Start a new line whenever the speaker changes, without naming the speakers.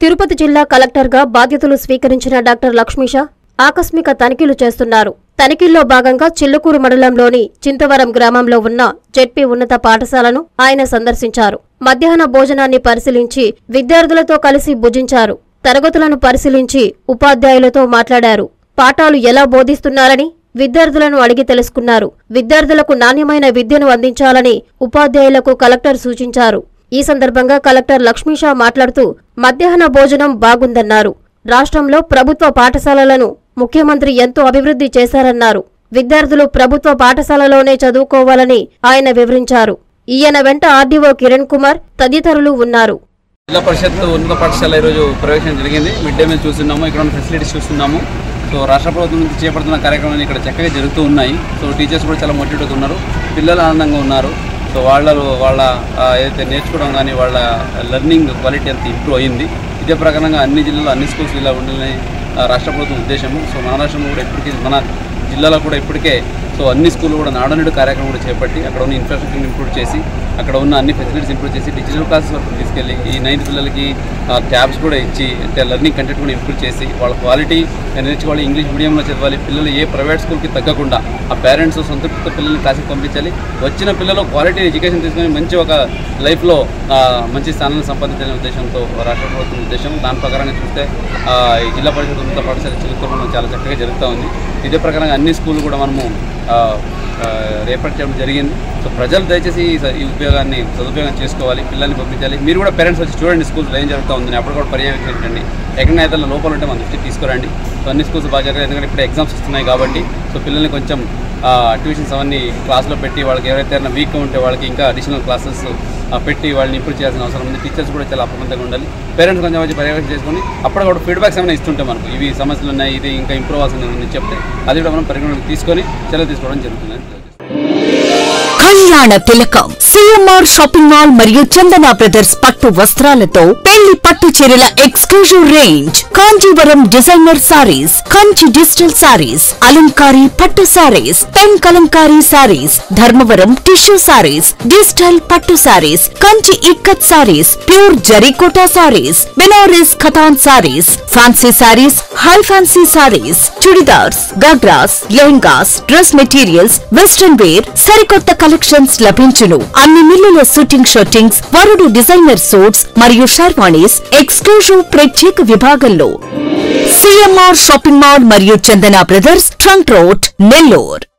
తిరుపతి జిల్లా కలెక్టర్గా బాధ్యతలు స్వీకరించిన డాక్టర్ లక్ష్మీష ఆకస్మిక తనిఖీలు చేస్తున్నారు. తనిఖీల్లో భాగంగా చిల్లుకూరు మండలంలోని చింతవరం గ్రామంలో ఉన్న జెడ్పీ ఉన్నత పాఠశాలను ఆయన సందర్శించారు. మధ్యాహ్న భోజనాన్ని పరిశీలించి విద్యార్థులతో కలిసి భుజించారు. తరగతులను పరిశీలించి ఉపాధ్యాయులతో మాట్లాడారు. పాఠాలు ఎలా బోధిస్తున్నారని విద్యార్థులను అడిగి తెలుసుకున్నారు. విద్యార్థులకు నాణ్యమైన విద్యను అందించాలని ఉపాధ్యాయులకు కలెక్టర్ సూచించారు. ఈ సందర్భంగా కలెక్టర్ లక్ష్మీషా మాట్లాడుతూ మధ్యాహ్న భోజనం బాగుందన్నారు. రాష్ట్రంలో ప్రభుత్వ పాఠశాలలను ముఖ్యమంత్రి ఎంతో అభివృద్ధి చేశారన్నారు. విద్యార్థులు ప్రభుత్వ పాఠశాలలోనే చదువుకోవాలని ఆయన వివరించారు. ఈయన వెంట ఆర్డీఓ కిరణ్ కుమార్ తదితరులు ఉన్నారు.
జిల్లా పరిషత్ ఉన్నత పాఠశాల ఈరోజు ప్రవేశం జరిగింది. మిడ్ డే మీల్ చూస్తున్నాము, ఇక్కడ ఉన్న ఫెసిలిటీస్ చూస్తున్నాము. సో రాష్ట్ర ప్రభుత్వం నుంచి చేపడుతున్న కార్యక్రమాలు ఇక్కడ చక్కగా జరుగుతూ ఉన్నాయి. సో టీచర్స్ కూడా చాలా మోటివేట్ అవుతున్నారు, పిల్లలు ఆనందంగా ఉన్నారు. సో వాళ్ళ ఏదైతే నేర్చుకోవడం కానీ వాళ్ళ లెర్నింగ్ క్వాలిటీ అంత ఇంప్రూవ్ అయ్యింది. ఇదే ప్రకారంగా అన్ని జిల్లాలో అన్ని స్కూల్స్ ఇలా ఉండాలని రాష్ట్ర ప్రభుత్వం ఉద్దేశము. సో మన రాష్ట్రంలో కూడా ఇప్పటికీ మన జిల్లాలో కూడా ఇప్పటికే సో అన్ని స్కూళ్ళు కూడా నాడు కార్యక్రమం కూడా చేపట్టి అక్కడ ఉన్న ఇన్ఫ్రాస్ట్రక్చర్ ఇంప్రూవ్ చేసి అక్కడ ఉన్న అన్ని ఫెసిలిటీస్ ఇంప్రూవ్ చేసి డిజిటల్ క్లాసెస్ వరకు తీసుకెళ్ళి ఈ 9th పిల్లలకి ట్యాబ్స్ కూడా ఇచ్చి అంటే లెర్నింగ్ కంటెంట్ కూడా ఇంప్రూవ్ చేసి వాళ్ళ క్వాలిటీ నేర్చుకోవాలి, ఇంగ్లీష్ మీడియంలో చదవాలి. పిల్లలు ఏ ప్రైవేట్ స్కూల్కి తగ్గకుండా ఆ పేరెంట్స్ సంతృప్తితో పిల్లల్ని క్లాస్కి పంపించాలి. వచ్చిన పిల్లలు క్వాలిటీ ఎడ్యుకేషన్ తీసుకొని మంచి ఒక లైఫ్లో మంచి స్థానాన్ని సంపాదించాలనే ఉద్దేశంతో రాష్ట్ర ప్రభుత్వం ఉద్దేశం. దాని ప్రకారంగా చూస్తే ఈ జిల్లా పరిషత్ ఉన్నత పాఠశాల చిలుకూరులో చాలా చక్కగా జరుగుతూ ఉంది. ఇదే ప్రకారంగా అన్ని స్కూళ్ళు కూడా మనము ఏర్పాటు చేయడం జరిగింది. సో ప్రజలు దయచేసి ఈ సదుపయోగం చేసుకోవాలి, పిల్లల్ని పంపించాలి. మీరు కూడా పేరెంట్స్ వచ్చి చూడండి స్కూల్స్లో ఏం జరుగుతూ ఉంది, అప్పుడు కూడా పర్యవేక్షించండి. ఎక్కడైనా ఏదైనా లోపాలు ఉంటే మన దృష్టికి తీసుకురండి. సో అన్ని స్కూల్స్ బాగా జరగాలి, ఎందుకంటే ఇప్పుడు ఎగ్జామ్స్ వస్తున్నాయి కాబట్టి. సో పిల్లల్ని కొంచెం ట్యూషన్స్ అవన్నీ క్లాస్లో పెట్టి వాళ్ళకి ఎవరైతే వీక్గా ఉంటే వాళ్ళకి ఇంకా అడిషనల్ క్లాసెస్ పెట్టి వాళ్ళని ఇంప్రూవ్ చేయాల్సిన అవసరం ఉంది. టీచర్స్ కూడా చాలా అప్రమత్తంగా ఉండాలి. పేరెంట్స్ కొంచెం వచ్చి పర్యవేక్షణ చేసుకొని అప్పుడు కూడా ఫీడ్బ్యాక్స్ ఏమైనా ఇస్తుంటే మనకు ఇవి సమస్యలు ఉన్నాయి, ఇది ఇంకా ఇంప్రూవ్ అవ్వాల్సింది ఉంది చెప్తే అది కూడా మనం పరిగణలోకి తీసుకొని చర్యలు తీసుకోవడం జరుగుతుంది.
కళ్యాణ తిలకం సిఎంఆర్ షాపింగ్ మాల్ మరియు చందన బ్రదర్స్ పట్టు వస్త్రాలతో పెళ్లి పట్టు చీరల exclusive range, Kanjeevaram designer sarees, Kanchi digital sarees, అలంకారీ పట్టు sarees, pen Kalamkari sarees, Dharmavaram tissue sarees, digital పట్టు sarees, Kanchi ikat sarees, pure జరీకోటా sarees, Banaras Katan sarees, fancy sarees, high fancy sarees, churidars, ghagras, lehengas, dress materials, western wear, సరికొత్త కలెక్షన్స్ లభించును. అన్ని మిల్లుల షూటింగ్ షర్టింగ్స్, వరుడు డిజైనర్ సూట్స్ మరియు షర్వాణీస్ ఎక్స్క్లూజివ్ ప్రత్యేక విభాగంలో. సిఎంఆర్ షాపింగ్ మాల్ మరియు Chandana brothers, trunk road, Nellore.